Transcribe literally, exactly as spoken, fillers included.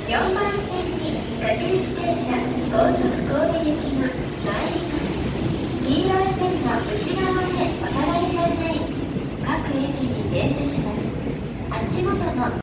よんばん線に各駅停車高速神戸行きが参ります。黄色い線の内側へお下がりください。各駅に停車します。足元の